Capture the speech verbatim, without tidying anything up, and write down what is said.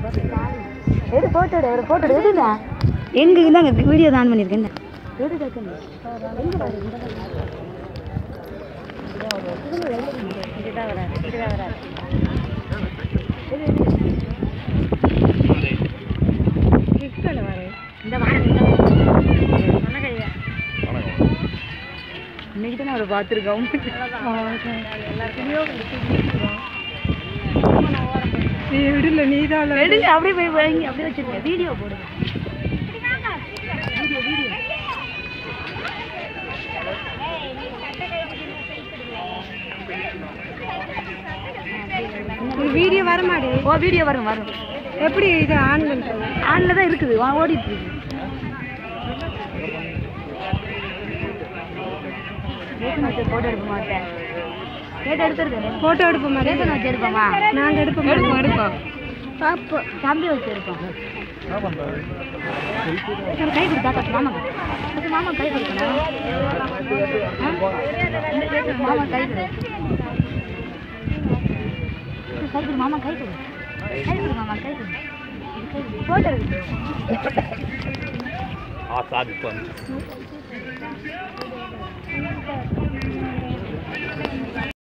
எடு போட்டோ எடு ஒரு போட்டோ எடுடா எங்க இந்தாங்க வீடியோ ஆன் பண்ணிருக்கேன் எடு டக்கன் எங்க பாரு இதுதான் வராது இதுதான் வராது கிஸ்கல வர இந்த வாங்க சொன்ன கையா இன்னைக்கு தான் அவரை பார்த்துருக்கோம் நீ விடல நீ தான் எடுங்க அப்படியே போய் வாங்கி அப்படியே வச்சிருக்க வீடியோ போடுங்க வீடியோ வீடியோ வீடியோ வர மாட்டே ஓ வீடியோ வரும் வரும் எப்படி இது ஆன் பண்றது ஆன்ல தான் இருக்குது ஓடிட்டு இருக்கு போட்டோ எடுக்க மாட்டேன் கேட்டு எடுத்துருக்கேன் போட்டோ எடுப்போம் மாதிரி வச்சு எடுப்போமா நாங்கள் எடுப்போம் எடுப்போம் எடுப்போம் பாப்போம் தம்பி வச்சு எடுப்போம் கை கொடுத்தா கட்டு மாமா கட்டு மாமா கை கொடுக்கணும் மாமா கை கொடு கை கொடு மாமா கை கொடு கை கொடு மாமா கை கொடு போட்டோ எடுக்கு ஆ சாதி பண்ணு